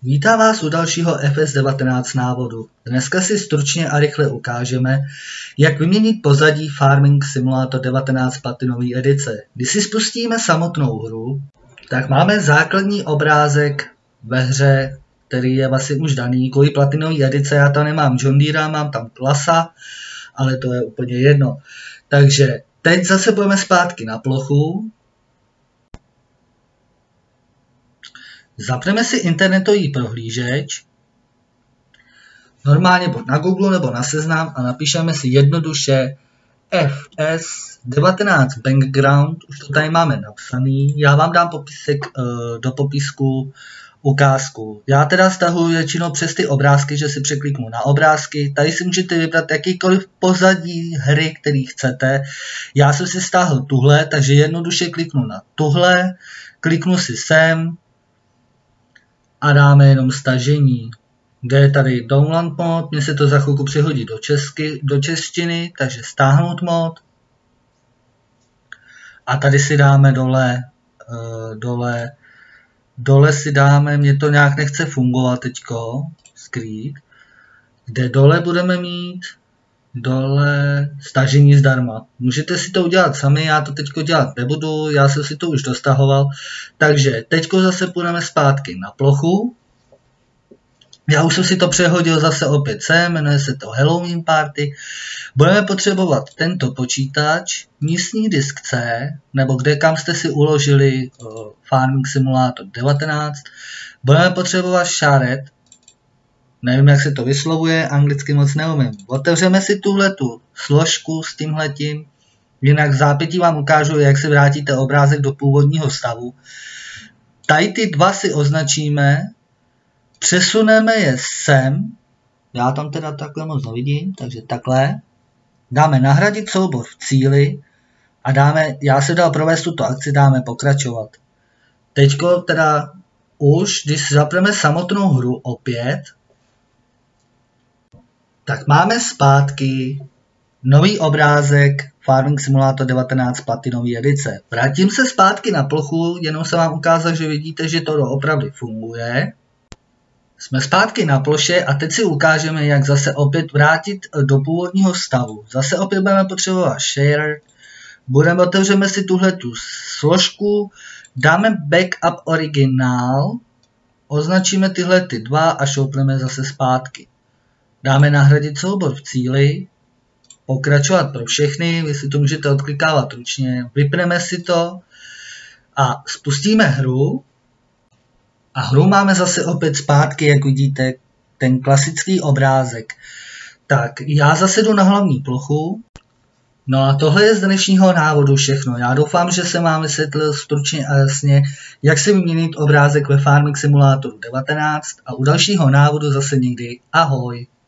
Vítám vás u dalšího FS19 návodu. Dneska si stručně a rychle ukážeme, jak vyměnit pozadí Farming Simulator 19 Platinové edice. Když si spustíme samotnou hru, tak máme základní obrázek ve hře, který je vlastně už daný. Kvůli platinové edice já tam nemám John Deere, mám tam Klasa, ale to je úplně jedno. Takže teď zase půjdeme zpátky na plochu. Zapneme si internetový prohlížeč, normálně na Google nebo na Seznam a napíšeme si jednoduše FS19 Background, už to tady máme napsaný. Já vám dám popisek do popisku ukázku. Já teda stahuji většinou přes ty obrázky, že si překliknu na obrázky. Tady si můžete vybrat jakýkoliv pozadí hry, který chcete. Já jsem si stáhl tuhle, takže jednoduše kliknu na tuhle, kliknu si sem a dáme jenom stažení. Kde je tady download mod, mně se to za chvilku přehodí do češtiny, takže stáhnout mod. A tady si dáme dole si dáme, mě to nějak nechce fungovat teďko, skrýt, kde dole budeme mít stažení zdarma. Můžete si to udělat sami, já to teďko dělat nebudu, já jsem si to už dostahoval. Takže teďko zase půjdeme zpátky na plochu. Já už jsem si to přehodil zase opět sem, jmenuje se to Halloween Party. Budeme potřebovat tento počítač, místní disk C, nebo kde kam jste si uložili Farming Simulator 19. Budeme potřebovat šaret, nevím, jak se to vyslovuje, anglicky moc neumím. Otevřeme si tuhletu složku s tímhletím, jinak v zápětí vám ukážu, jak si vrátíte obrázek do původního stavu. Tady ty dva si označíme, přesuneme je sem, já tam teda takhle moc nevidím, takže takhle. Dáme nahradit soubor v cíli a dáme, já se dal provést tuto akci, dáme pokračovat. Teďko teda už, když zapneme samotnou hru opět, tak máme zpátky nový obrázek Farming Simulator 19 Platinové edice. Vrátím se zpátky na plochu, jenom se vám ukázal, že vidíte, že to opravdu funguje. Jsme zpátky na ploše a teď si ukážeme, jak zase opět vrátit do původního stavu. Zase opět budeme potřebovat share, otevřeme si tuhletu složku, dáme backup originál, označíme tyhle ty dva a šoupneme zase zpátky. Dáme nahradit soubor v cíli, pokračovat pro všechny, vy si to můžete odklikávat ručně, vypneme si to a spustíme hru. A hru máme zase opět zpátky, jak vidíte, ten klasický obrázek. Tak já zase jdu na hlavní plochu. No a tohle je z dnešního návodu všechno. Já doufám, že jsem vám vysvětlil stručně a jasně, jak si vyměnit obrázek ve Farming Simulatoru 19 a u dalšího návodu zase někdy. Ahoj!